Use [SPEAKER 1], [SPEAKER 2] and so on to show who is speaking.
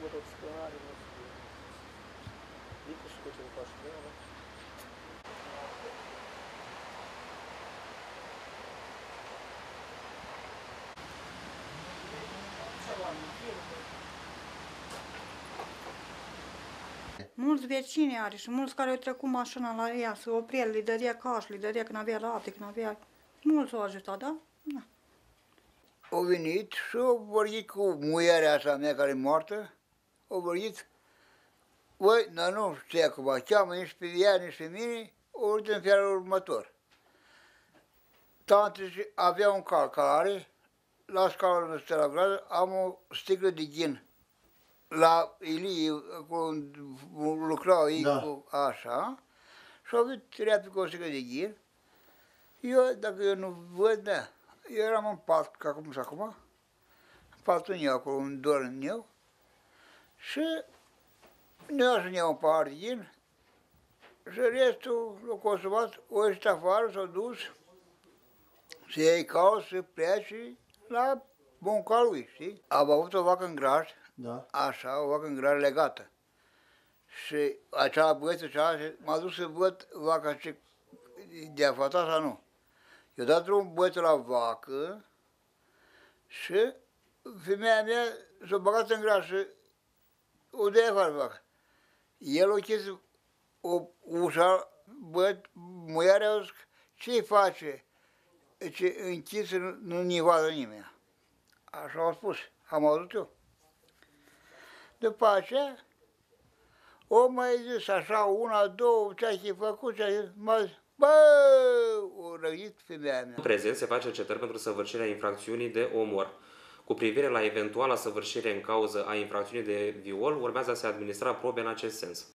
[SPEAKER 1] tot scălare, nu știu. Nici și cu ce nu faci treaba.
[SPEAKER 2] Mulți vecini are și mulți care au trecut mașina la ea, să opri el, le dădea caș, le dădea când avea lapte, când avea... Mulți au ajutat, da? Da.
[SPEAKER 3] Au venit și au vorbit cu muierea asta mea care e moartă, au vorbit, voi, dar nu știu acum, cheamă nici pe ea, nici pe mine, au vorbit în felul următor. Tante avea un calcare, la scaunul meu stă la gradă, am o sticlă de ghin. La Ilie, acolo lucrau ei cu așa, și au avut treaptă cu o sticlă de ghin. Eu, dacă eu nu văd, da, eu eram în pat, ca cum și acum, în patul meu, acolo, un dor în eu, și ne-au să ne iau un pahar de ghin, și restul l-au consumat, o ieșit afară, s-au dus, să iei caul, să plece la bunca lui, știi? Am avut o vacă în graj, așa, o vacă în graj legată. Și acea băieță m-a dus să văd vaca ce de-a fata sau nu. Eu dat drumul băiețul la vacă și femeia mea s-a băgat în graj și o dea afară vacă. El a închis o ușa, băiat, muiarea a zis, ce face? Ce închis, nu-i vadă nimeni. Așa au spus, am auzit eu. După aceea, o mai zis așa, una, două, ce-ai făcut, ce-ai zis, m-a zis, bă, o răgit femeia mea.
[SPEAKER 4] În prezent se face cercetări pentru săvârșirea infracțiunii de omor. Cu privire la eventuala săvârșire în cauză a infracțiunii de viol, urmează să se administra probe în acest sens.